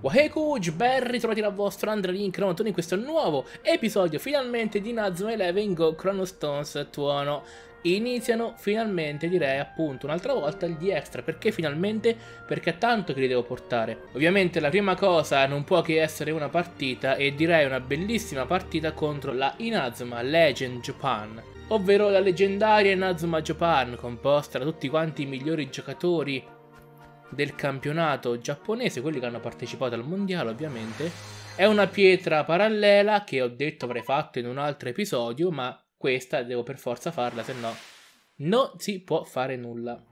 Waheku, ben ritrovati dal vostro Andrea Link in questo nuovo episodio finalmente di Inazuma Eleven Go Chronostones Tuono. Iniziano finalmente, direi appunto un'altra volta il D-Extra. Perché finalmente? Perché è tanto che li devo portare. Ovviamente la prima cosa non può che essere una partita, e direi una bellissima partita contro la Inazuma Legend Japan, ovvero la leggendaria Inazuma Japan, composta da tutti quanti i migliori giocatori del campionato giapponese, quelli che hanno partecipato al mondiale ovviamente. È una pietra parallela che ho detto avrei fatto in un altro episodio, ma questa devo per forza farla, se no non si può fare nulla.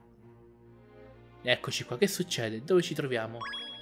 Eccoci qua, che succede? Dove ci troviamo?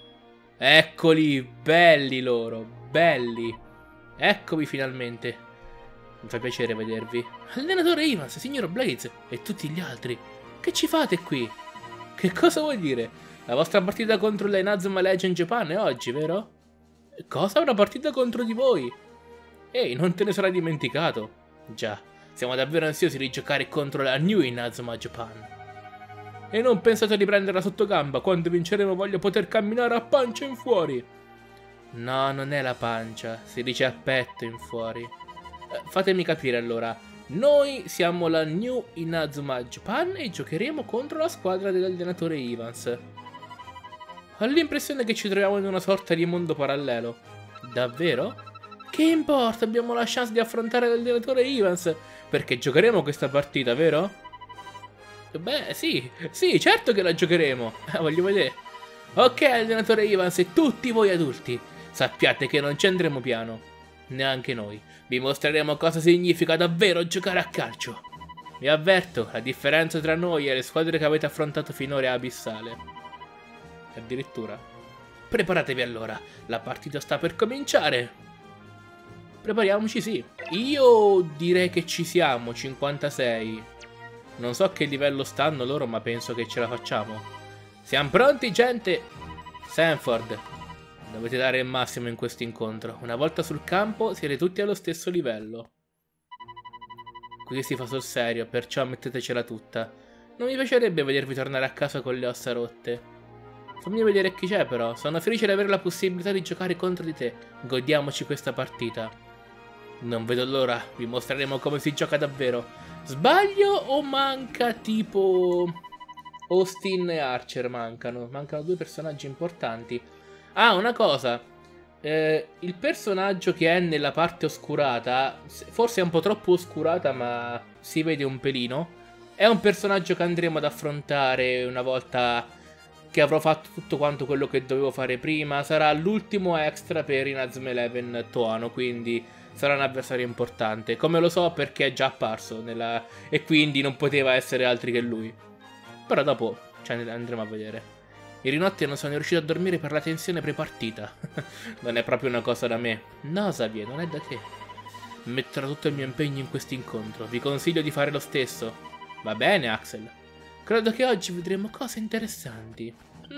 Eccoli, belli loro, belli. Eccomi finalmente. Mi fa piacere vedervi. Allenatore Ivans, signor Blaze e tutti gli altri. Che ci fate qui? Che cosa vuoi dire? La vostra partita contro la Inazuma Legend Japan è oggi, vero? Cosa? Una partita contro di voi? Ehi, non te ne sarai dimenticato? Già, siamo davvero ansiosi di giocare contro la New Inazuma Japan. E non pensate di prenderla sotto gamba. Quando vinceremo voglio poter camminare a pancia in fuori. No, non è la pancia, si dice a petto in fuori. Fatemi capire allora. Noi siamo la New Inazuma Japan e giocheremo contro la squadra dell'allenatore Ivans. Ho l'impressione che ci troviamo in una sorta di mondo parallelo. Davvero? Che importa, abbiamo la chance di affrontare l'allenatore Ivans, perché giocheremo questa partita, vero? Beh, sì, certo che la giocheremo. Voglio vedere. Ok, allenatore Ivans e tutti voi adulti, sappiate che non ci andremo piano. Neanche noi. Vi mostreremo cosa significa davvero giocare a calcio. Vi avverto, la differenza tra noi e le squadre che avete affrontato finora è abissale. Addirittura. Preparatevi allora, la partita sta per cominciare. Prepariamoci, sì. Io direi che ci siamo, 56. Non so a che livello stanno loro, ma penso che ce la facciamo. Siamo pronti, gente? Sanford, dovete dare il massimo in questo incontro. Una volta sul campo siete tutti allo stesso livello. Qui si fa sul serio, perciò mettetecela tutta. Non mi piacerebbe vedervi tornare a casa con le ossa rotte. Fammi vedere chi c'è però. Sono felice di avere la possibilità di giocare contro di te. Godiamoci questa partita. Non vedo l'ora, vi mostreremo come si gioca davvero. Sbaglio o manca tipo... Austin e Archer mancano due personaggi importanti. Ah, una cosa. Il personaggio che è nella parte oscurata, forse è un po' troppo oscurata ma si vede un pelino, è un personaggio che andremo ad affrontare una volta che avrò fatto tutto quanto quello che dovevo fare prima. Sarà l'ultimo extra per Inazuma Eleven Tuono, quindi sarà un avversario importante. Come lo so perché è già apparso e quindi non poteva essere altri che lui. Però dopo andremo a vedere. Ieri notte non sono riuscito a dormire per la tensione pre-partita. Non è proprio una cosa da me. No, Xavier, non è da te. Metterò tutto il mio impegno in questo incontro. Vi consiglio di fare lo stesso. Va bene, Axel. Credo che oggi vedremo cose interessanti.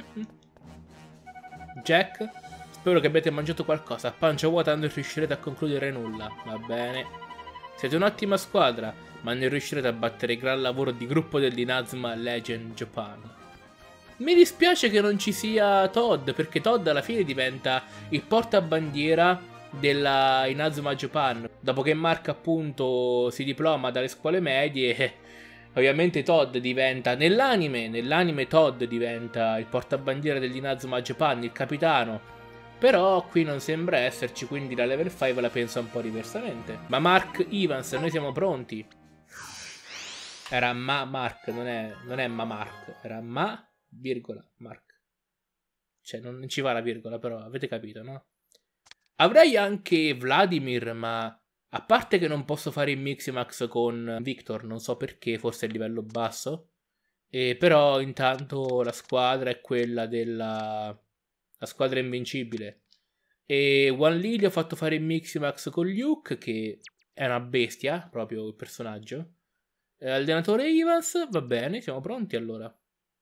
Jack, spero che abbiate mangiato qualcosa. A pancia vuota non riuscirete a concludere nulla. Va bene. Siete un'ottima squadra, ma non riuscirete a battere il gran lavoro di gruppo dell'Inazuma Legend Japan. Mi dispiace che non ci sia Todd, perché Todd alla fine diventa il portabandiera della Inazuma Japan. Dopo che Mark appunto si diploma dalle scuole medie, ovviamente Todd diventa, nell'anime Todd diventa il portabandiera dell'Inazuma Japan, il capitano. Però qui non sembra esserci, quindi la level 5 la pensa un po' diversamente. Ma Mark Evans, noi siamo pronti. Era Mark, non è Mark, era virgola, Mark. Cioè, non ci va la virgola, però avete capito, no? Avrei anche Vladimir, ma a parte che non posso fare il Miximax con Victor, non so perché, forse è il livello basso. Però intanto la squadra è quella della... La squadra invincibile. E One Lily ho fatto fare il Miximax con Luke, che è una bestia, proprio il personaggio. Allenatore Ivans, va bene, siamo pronti allora.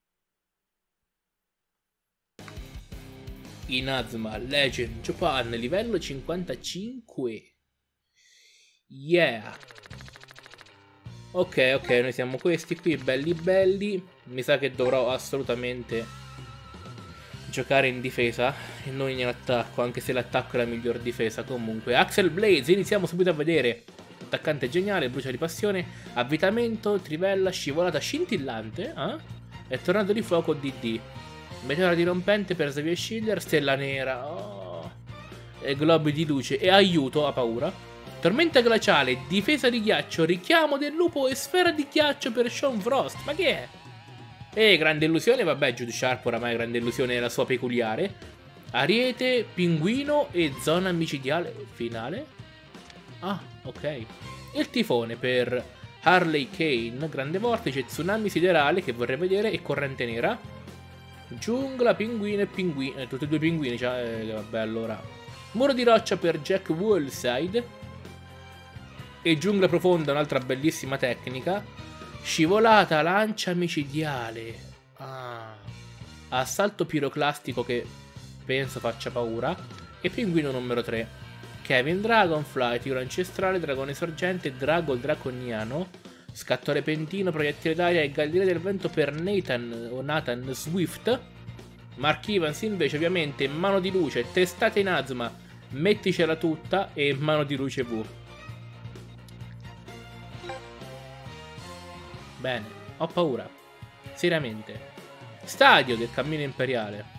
Inazuma Legend Japan, livello 55. Yeah. Ok, noi siamo questi qui, belli belli. Mi sa che dovrò assolutamente giocare in difesa e non in attacco, anche se l'attacco è la miglior difesa. Comunque, Axel Blaze, iniziamo subito a vedere. Attaccante geniale, brucia di passione, avvitamento, trivella, scivolata scintillante, e tornado di fuoco DD. Meteora dirompente per Xavier Schiller, stella nera, e globi di luce e aiuto, ha paura. Tormenta glaciale, difesa di ghiaccio, richiamo del lupo e sfera di ghiaccio per Sean Frost. Ma che è? Grande illusione, vabbè, Jude Sharp oramai grande illusione è la sua peculiare. Ariete, pinguino e zona micidiale finale. Ah, ok. Il tifone per Harley Kane, grande vortice, tsunami siderale che vorrei vedere e corrente nera. Giungla, pinguino e pinguino, tutti e due pinguini, cioè, vabbè allora. Muro di roccia per Jack Woolside. E giungla profonda, un'altra bellissima tecnica. Scivolata, lancia micidiale. Assalto piroclastico che penso faccia paura. E pinguino numero 3. Kevin Dragonfly, tiro ancestrale, dragone sorgente, drago draconiano, scatto repentino, proiettile d'aria e galleria del vento per Nathan o Nathan Swift. Mark Evans invece ovviamente mano di luce, testate in asma, metticela tutta e mano di luce V. Bene, ho paura. Seriamente. Stadio del cammino imperiale.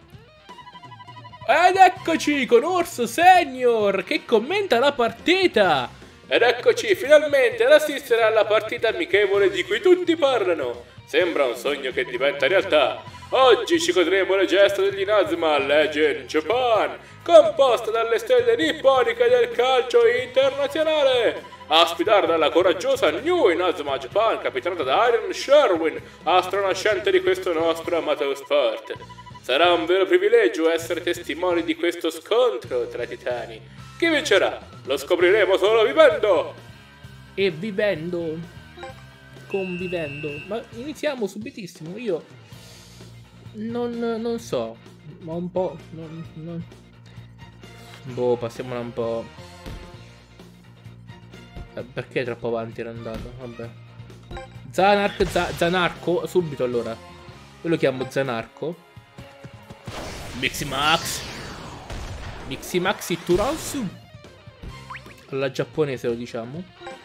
Ed eccoci con Orso Senior che commenta la partita. Ed eccoci finalmente ad assistere alla partita amichevole di cui tutti parlano. Sembra un sogno che diventa realtà. Oggi ci godremo le gesta degli Inazuma Legend Japan, composta dalle stelle nipponiche del calcio internazionale. A sfidare dalla coraggiosa New Inazuma Japan, capitanata da Iron Sherwin, astro nascente di questo nostro amato sport. Sarà un vero privilegio essere testimoni di questo scontro tra i titani. Chi vincerà? Lo scopriremo solo vivendo! E vivendo. Convivendo. Ma iniziamo subitissimo. Io non so. Ma un po'. Boh, passiamola un po'. Perché troppo avanti era andato? Vabbè. Zanarco. Subito allora. Io lo chiamo Zanarco. Miximax Ituransu alla giapponese lo diciamo.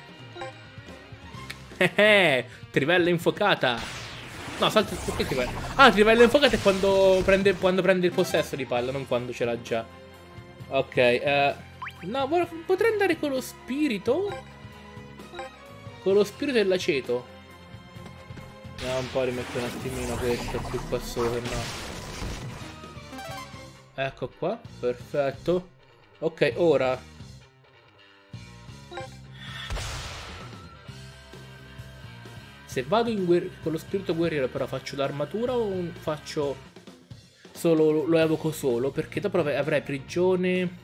Trivella infuocata. No, salta. Perché trivella? Ah, trivella infuocata è quando prende il possesso di palla, non quando ce l'ha già. Ok, no, potrei andare con lo spirito. Con lo spirito dell'aceto. Andiamo un po' a rimettere un attimino questo qui qua sopra, no. Ecco qua, perfetto. Ok, ora se vado con lo spirito guerriero però faccio l'armatura o faccio solo, lo evoco solo? Perché dopo avrei prigione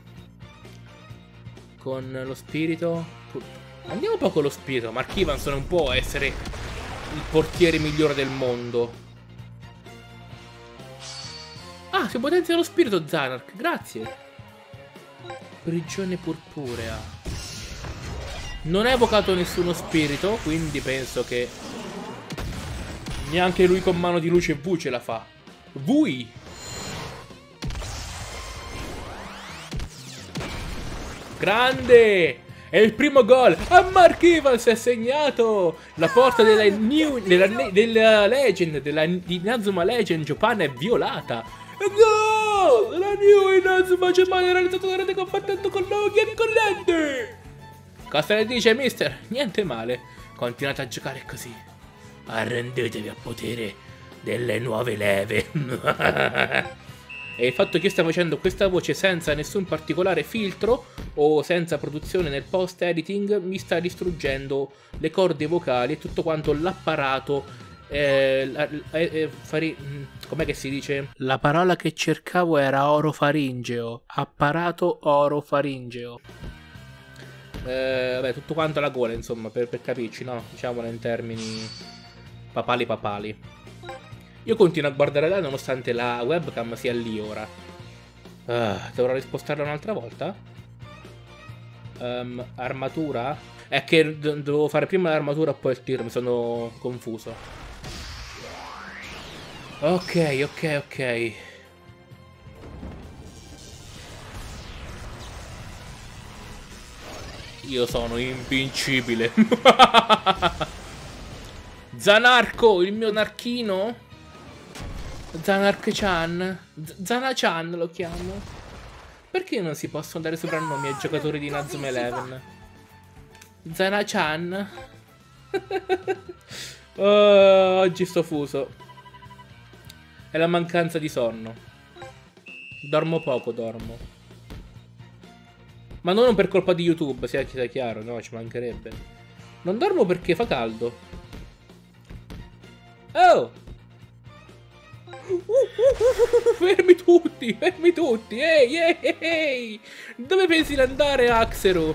con lo spirito. Andiamo un po' con lo spirito. Mark Evans non può essere il portiere migliore del mondo. Ah, si potenzia lo spirito Zanark, grazie. Prigione purpurea. Non ha evocato nessuno spirito, quindi penso che neanche lui con mano di luce V ce la fa. Vui! Grande! È il primo gol! A Mark Evans è segnato! La porta della Legend, di Inazuma Legend Japan è violata! No! La New Inazuma Japan è realizzata da rete combattendo con Logan e corrente! Cosa ne dice, mister? Niente male. Continuate a giocare così. Arrendetevi al potere delle nuove leve. E il fatto che io stia facendo questa voce senza nessun particolare filtro o senza produzione nel post editing mi sta distruggendo le corde vocali e tutto quanto l'apparato. Com'è che si dice? La parola che cercavo era orofaringeo. Apparato orofaringeo. Vabbè, tutto quanto alla gola, insomma, per capirci, no? Diciamolo in termini papali. Io continuo a guardare là nonostante la webcam sia lì ora. Dovrò rispostarla un'altra volta? Armatura? È che dovevo fare prima l'armatura e poi il tiro, mi sono confuso. Ok. Io sono invincibile. Zanarco, il mio narchino. Zanark-chan. Zana-chan lo chiamo. Perché non si possono dare soprannomi ai giocatori di Inazuma Eleven? Zana-chan. Oh, oggi sto fuso. È la mancanza di sonno. Dormo poco, dormo. Ma non per colpa di YouTube, sia chiaro, no, ci mancherebbe. Non dormo perché fa caldo. Oh! Fermi tutti, fermi tutti. Ehi, ehi, ehi. Dove pensi di andare, Axero?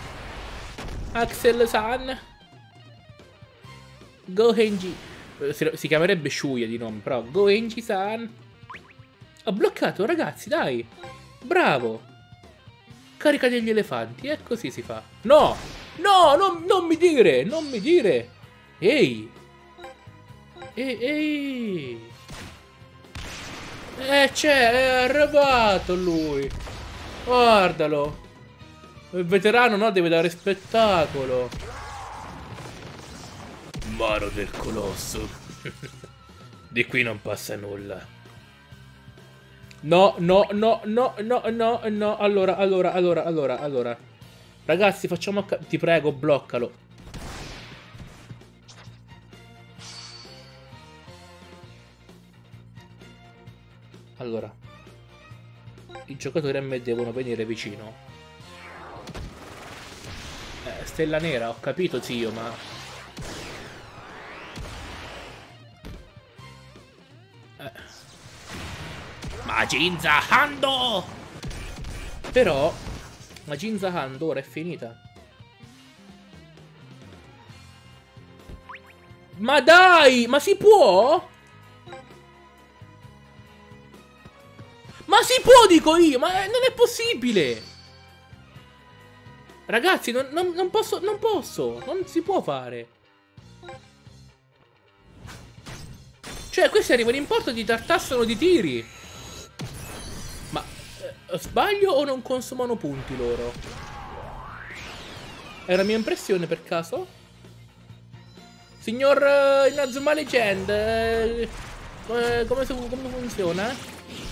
Axel-san? Gohenji. Si chiamerebbe Shuya di nome, però. Gohenji-san. Ho bloccato, ragazzi, dai. Bravo. Carica degli elefanti, e così si fa. No! No, non mi dire! Non mi dire! Ehi! Ehi! C'è, è arrivato lui. Guardalo. Il veterano, no, deve dare spettacolo. Mano del colosso. Di qui non passa nulla. No, no, no, no, no, no, no. Allora. Ragazzi, facciamo... Ti prego, bloccalo. Allora, i giocatori a me devono venire vicino. Stella nera, ho capito, zio, ma... Majinza Hando! Però, Majinza Hando ora è finita. Ma dai, ma si può? Ma si può, dico io, ma non è possibile. Ragazzi, non posso, non si può fare. Cioè, questi arrivano in porto e ti tartassano di tiri. Ma sbaglio o non consumano punti loro? È una mia impressione per caso? Signor Inazuma Legend, come funziona?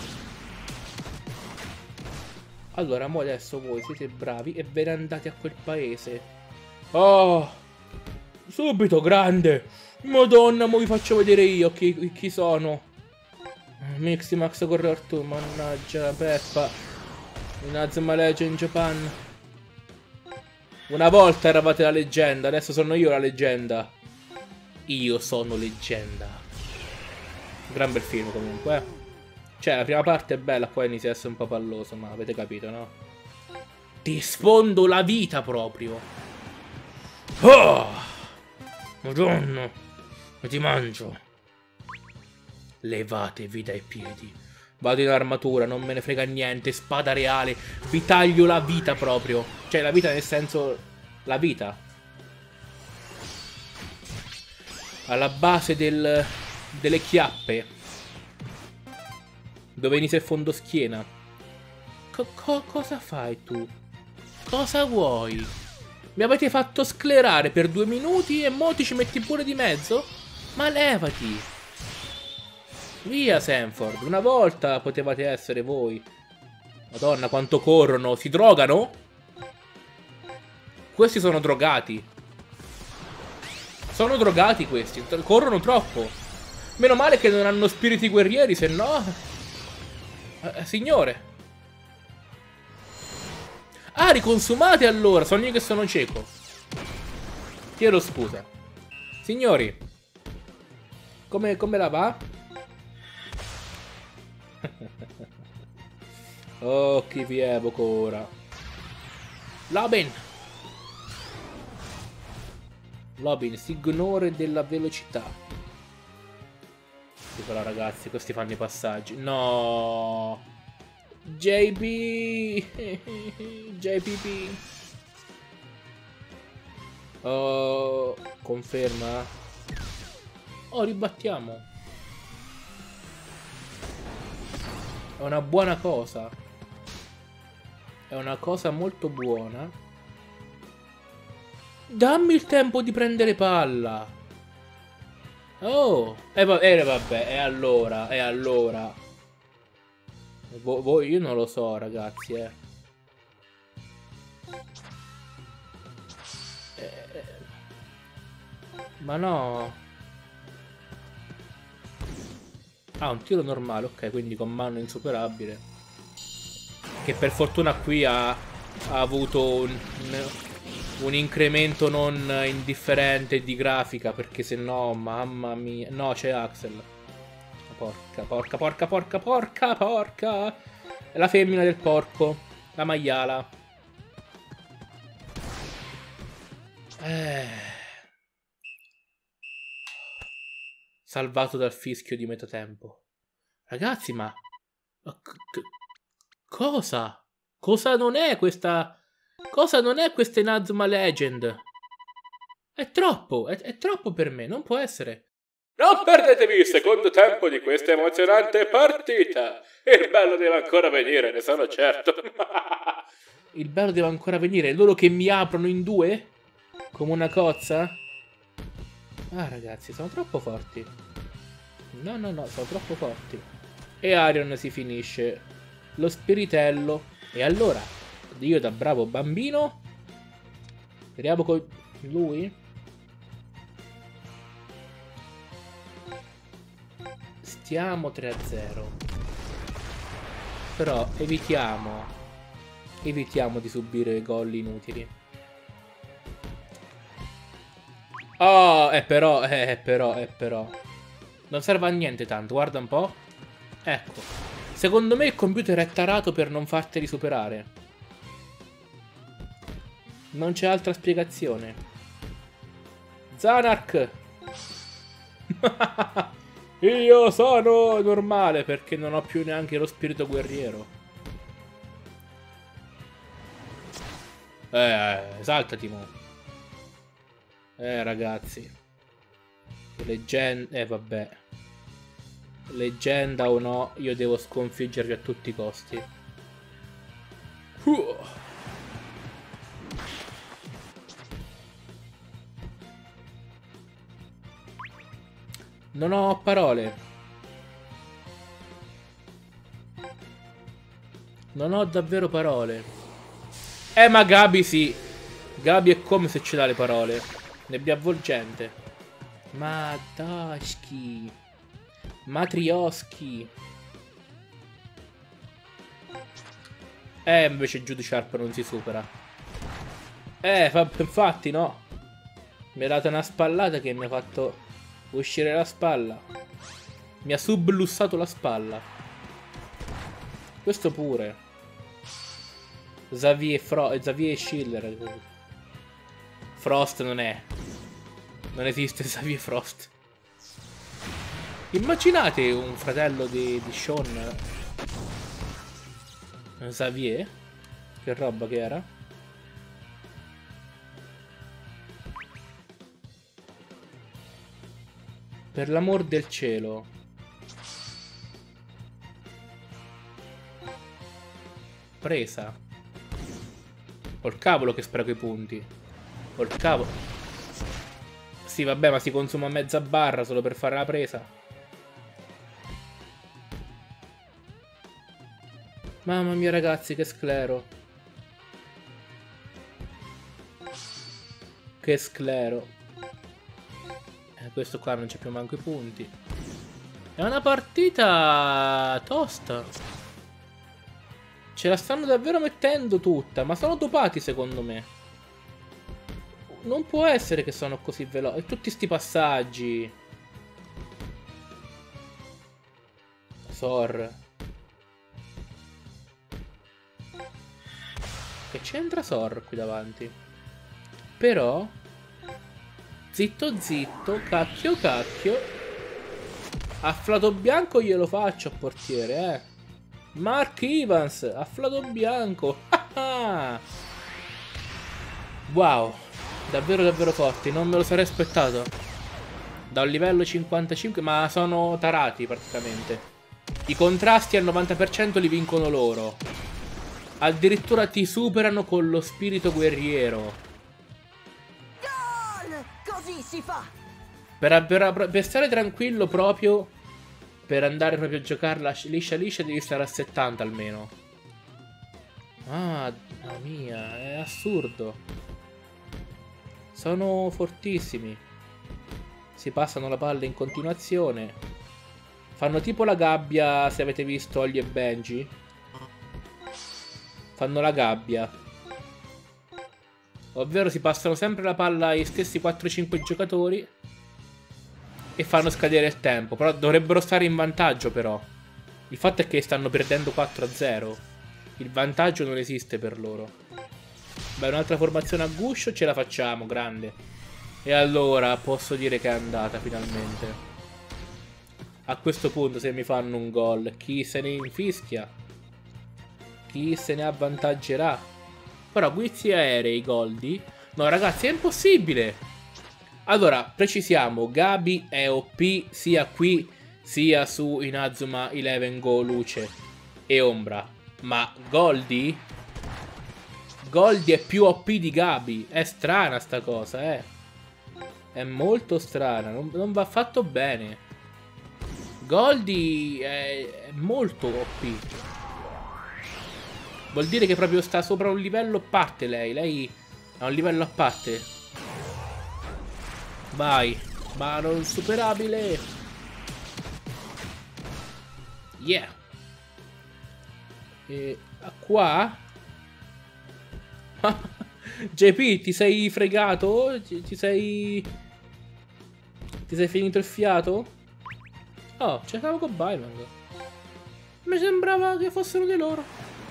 Allora, mo adesso voi siete bravi e ve ne andate a quel paese. Oh! Subito, grande! Madonna, mo vi faccio vedere io chi sono. Miximax Correr 2, mannaggia, Peppa. Inazuma Legend Japan. Una volta eravate la leggenda, adesso sono io la leggenda. Io sono leggenda. Gran bel film comunque, eh. Cioè, la prima parte è bella, poi inizia a essere un po' palloso, ma avete capito, no? Ti sfondo la vita proprio. Oh! Madonna! Ma ti mangio. Levatevi dai piedi. Vado in armatura, non me ne frega niente, spada reale. Vi taglio la vita proprio. Cioè, la vita nel senso... La vita. Alla base delle chiappe. Dove inizia il fondoschiena. Cosa fai tu? Cosa vuoi? Mi avete fatto sclerare per 2 minuti e mo ti ci metti pure di mezzo? Ma levati! Via, Sanford. Una volta potevate essere voi. Madonna, quanto corrono. Si drogano? Questi sono drogati. Sono drogati questi. Corrono troppo. Meno male che non hanno spiriti guerrieri, se no... signore. Ah, riconsumate allora. Sono io che sono cieco. Chiedo scusa. Signori, come la va? Oh, chi vi evoco ora? Lobin, signore della velocità. Però ragazzi, questi fanno i passaggi. No, JB. JPP. Oh, conferma. Oh, ribattiamo. È una buona cosa. È una cosa molto buona. Dammi il tempo di prendere palla. Oh, vabbè, e allora, io non lo so, ragazzi, Ma no. Ah, un tiro normale, ok, quindi con mano insuperabile. Che per fortuna qui ha avuto un incremento non indifferente di grafica, perché se no, mamma mia. No, c'è Axel. Porca. È la femmina del porco. La maiala. Salvato dal fischio di metatempo. Ragazzi, ma cosa? Cosa non è questa... Cosa non è questa Inazuma Legend? È troppo, è troppo per me, non può essere. Non perdetevi il secondo tempo di questa emozionante partita. Il bello deve ancora venire, ne sono certo. Il bello deve ancora venire, loro che mi aprono in due? Come una cozza? Ah, ragazzi, sono troppo forti. No, sono troppo forti. E Arion si finisce lo spiritello. E allora, io da bravo bambino, speriamo con lui. Stiamo 3-0. Però evitiamo di subire gol inutili. Oh, però. Non serve a niente tanto, guarda un po'. Ecco. Secondo me il computer è tarato per non farteli superare. Non c'è altra spiegazione. Zanark! Io sono normale perché non ho più neanche lo spirito guerriero. Saltati mo. Ragazzi. Vabbè. Leggenda o no, io devo sconfiggervi a tutti i costi. Non ho parole. Non ho davvero parole. Ma Gabi sì. Gabi è come se ce l'ha le parole. Nebbia avvolgente. Ma Dashki. Matrioschi. Invece Judy-Sharp non si supera. Infatti no. Mi ha dato una spallata che mi ha fatto uscire la spalla. Mi ha sublussato la spalla. Questo pure. Xavier Schiller. Frost non è. Non esiste Xavier Frost. Immaginate un fratello di Sean. Xavier. Che roba che era. Per l'amor del cielo. Presa. Col cavolo che spera quei punti. Col cavolo. Sì, vabbè, ma si consuma mezza barra solo per fare la presa. Mamma mia, ragazzi, che sclero. Che sclero. Questo qua non c'è più manco i punti. È una partita tosta. Ce la stanno davvero mettendo tutta. Ma sono dopati secondo me. Non può essere che sono così veloci. E tutti sti passaggi. Sor. Che c'entra Sor qui davanti? Però zitto zitto, cacchio cacchio. Afflato bianco glielo faccio a portiere, Mark Evans, afflato bianco. Wow, davvero davvero forti, non me lo sarei aspettato. Da un livello 55, ma sono tarati praticamente. I contrasti al 90% li vincono loro. Addirittura ti superano con lo spirito guerriero. Così si fa! Per stare tranquillo proprio, per andare proprio a giocarla liscia liscia devi stare a 70 almeno. Ah, mamma mia, è assurdo. Sono fortissimi. Si passano la palla in continuazione. Fanno tipo la gabbia, se avete visto Holly e Benji. Fanno la gabbia. Ovvero si passano sempre la palla ai stessi 4-5 giocatori e fanno scadere il tempo. Però dovrebbero stare in vantaggio però. Il fatto è che stanno perdendo 4-0. Il vantaggio non esiste per loro. Beh, un'altra formazione a guscio ce la facciamo, grande. E allora posso dire che è andata finalmente. A questo punto se mi fanno un gol, chi se ne infischia? Chi se ne avvantaggerà? Però guizzi aerei, Goldie. No ragazzi, è impossibile. Allora, precisiamo, Gabi è OP sia qui sia su Inazuma 11 Go Luce e Ombra. Ma Goldie? Goldie è più OP di Gabi. È strana sta cosa, È molto strana, non va fatto bene. Goldie è molto OP. Vuol dire che proprio sta sopra un livello a parte lei. Lei ha un livello a parte. Vai. Ma non superabile. Yeah. E qua? JP, ti sei fregato? Ti sei finito il fiato? Oh, cercavo con Bylong. Mi sembrava che fossero di loro.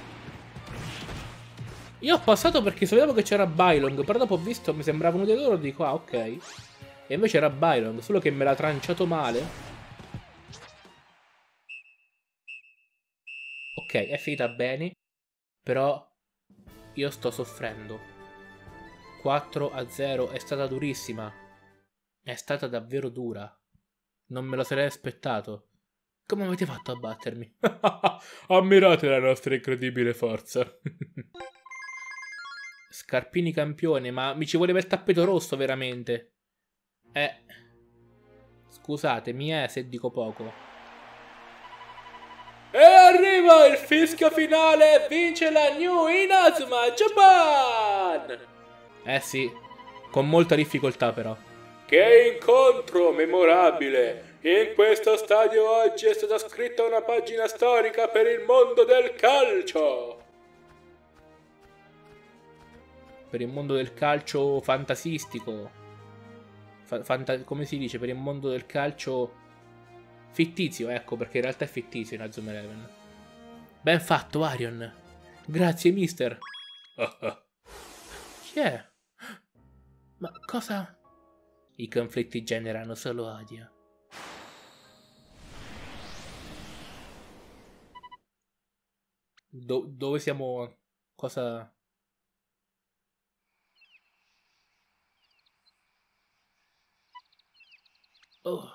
Io ho passato perché sapevo che c'era Bylong, però dopo ho visto, mi sembrava uno di loro, dico, ah, ok. E invece era Bylong, solo che me l'ha tranciato male. Ok, è finita bene, però io sto soffrendo. 4-0, è stata durissima. È stata davvero dura. Non me lo sarei aspettato. Come avete fatto a battermi? Ammirate la nostra incredibile forza. Scarpini campione, ma mi ci voleva il tappeto rosso veramente. Scusatemi, se dico poco. E arriva il fischio finale, vince la New Inazuma Japan! Sì, con molta difficoltà però. Che incontro memorabile! In questo stadio oggi è stata scritta una pagina storica per il mondo del calcio! Per il mondo del calcio fantasistico. Come si dice? Per il mondo del calcio fittizio, ecco, perché in realtà è fittizio in Inazuma 11. Ben fatto, Arion. Grazie, mister. Chi è? Ma cosa? I conflitti generano solo odio. Dove siamo? Cosa? Oh.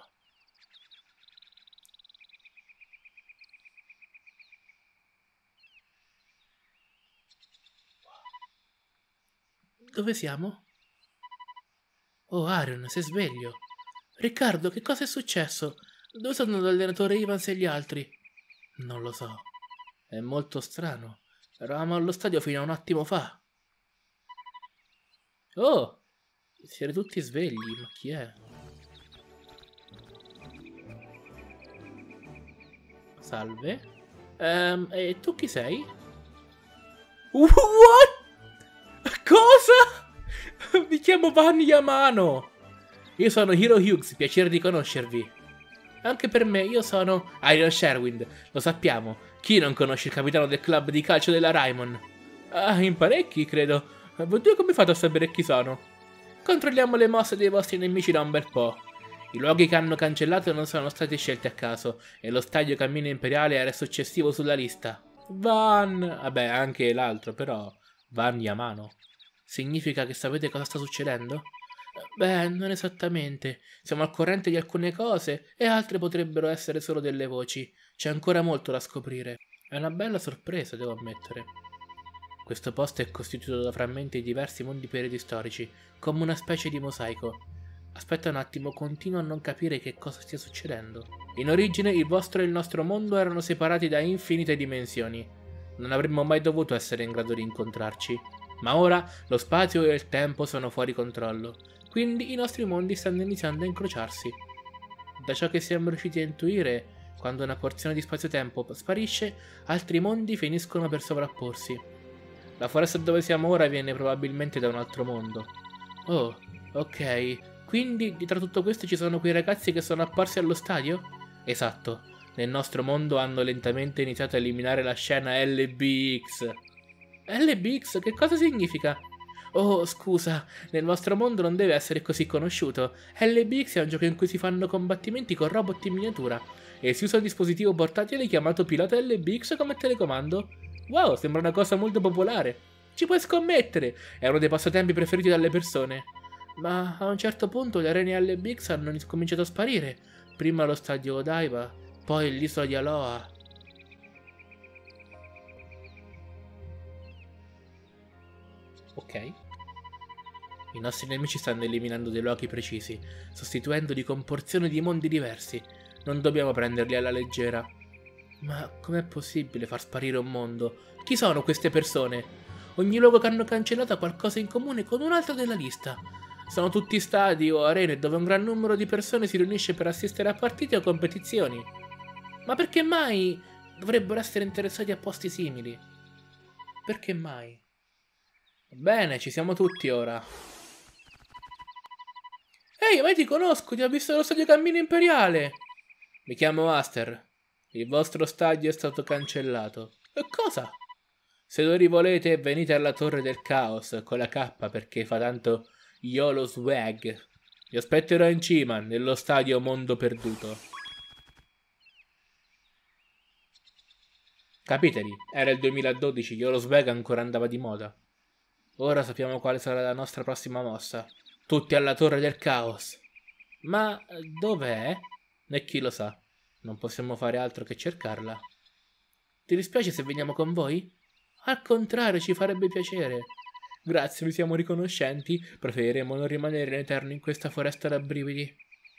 Dove siamo? Oh, Aaron, sei sveglio. Riccardo, che cosa è successo? Dove sono l'allenatore Ivans e gli altri? Non lo so. È molto strano. Eravamo allo stadio fino a un attimo fa. Oh, siete tutti svegli, ma chi è? Salve. E tu chi sei? What? Cosa? Mi chiamo Van Yamano. Io sono Hiro Hughes, piacere di conoscervi. Anche per me, io sono Iron Sherwind, lo sappiamo. Chi non conosce il capitano del club di calcio della Raimon? Ah, in parecchi, credo. Oddio, come fate a sapere chi sono? Controlliamo le mosse dei vostri nemici da un bel po'. I luoghi che hanno cancellato non sono stati scelti a caso, e lo stadio Cammino Imperiale era successivo sulla lista. Van... Vabbè, anche l'altro, però... Van Yamano. Significa che sapete cosa sta succedendo? Beh, non esattamente. Siamo al corrente di alcune cose e altre potrebbero essere solo delle voci. C'è ancora molto da scoprire. È una bella sorpresa, devo ammettere. Questo posto è costituito da frammenti di diversi mondi periodi storici, come una specie di mosaico. Aspetta un attimo, continuo a non capire che cosa stia succedendo. In origine il vostro e il nostro mondo erano separati da infinite dimensioni. Non avremmo mai dovuto essere in grado di incontrarci. Ma ora lo spazio e il tempo sono fuori controllo. Quindi i nostri mondi stanno iniziando a incrociarsi. Da ciò che siamo riusciti a intuire, quando una porzione di spazio-tempo sparisce, altri mondi finiscono per sovrapporsi. La foresta dove siamo ora viene probabilmente da un altro mondo. Oh, ok. Quindi dietro tutto questo ci sono quei ragazzi che sono apparsi allo stadio? Esatto. Nel nostro mondo hanno lentamente iniziato a eliminare la scena LBX. LBX? Che cosa significa? Oh, scusa, nel vostro mondo non deve essere così conosciuto. LBX è un gioco in cui si fanno combattimenti con robot in miniatura e si usa un dispositivo portatile chiamato pilota LBX come telecomando. Wow, sembra una cosa molto popolare. Ci puoi scommettere, è uno dei passatempi preferiti dalle persone. Ma a un certo punto le arene LBX hanno cominciato a sparire. Prima lo stadio Odaiba, poi l'isola di Aloha. Ok. I nostri nemici stanno eliminando dei luoghi precisi, sostituendoli con porzioni di mondi diversi. Non dobbiamo prenderli alla leggera. Ma com'è possibile far sparire un mondo? Chi sono queste persone? Ogni luogo che hanno cancellato ha qualcosa in comune con un altro della lista. Sono tutti stadi o arene dove un gran numero di persone si riunisce per assistere a partite o competizioni. Ma perché mai dovrebbero essere interessati a posti simili? Perché mai? Bene, ci siamo tutti ora. Ehi, ma ti conosco, ti ho visto allo stadio Cammino Imperiale. Mi chiamo Aster. Il vostro stadio è stato cancellato. E cosa? Se lo rivolete, venite alla Torre del Caos con la K perché fa tanto YOLO swag. Vi aspetterò in cima, nello stadio Mondo Perduto. Capiteli, era il 2012, YOLO swag ancora andava di moda. Ora sappiamo quale sarà la nostra prossima mossa. Tutti alla Torre del Caos. Ma dov'è? E chi lo sa. Non possiamo fare altro che cercarla. Ti dispiace se veniamo con voi? Al contrario, ci farebbe piacere. Grazie, vi siamo riconoscenti. Preferiremo non rimanere in eterno in questa foresta da brividi.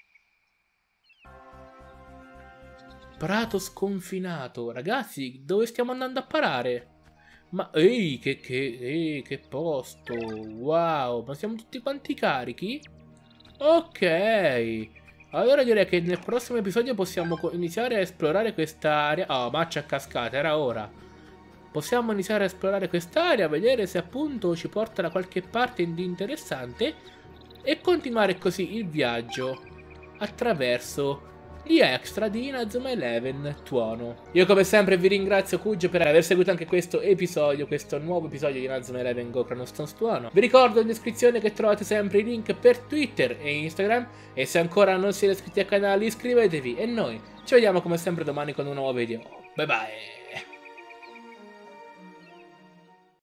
Prato sconfinato. Ragazzi, dove stiamo andando a parare? Ma ehi, che posto. Wow, ma siamo tutti quanti carichi? Ok. Allora direi che nel prossimo episodio possiamo iniziare a esplorare quest'area. Oh, marcia a cascata, era ora. Possiamo iniziare a esplorare quest'area, vedere se appunto ci porta da qualche parte di interessante e continuare così il viaggio attraverso gli extra di Inazuma Eleven Tuono. Io come sempre vi ringrazio Kujo per aver seguito anche questo episodio, questo nuovo episodio di Inazuma Eleven Go Chronostones Tuono. Vi ricordo in descrizione che trovate sempre i link per Twitter e Instagram e se ancora non siete iscritti al canale iscrivetevi e noi ci vediamo come sempre domani con un nuovo video. Bye bye!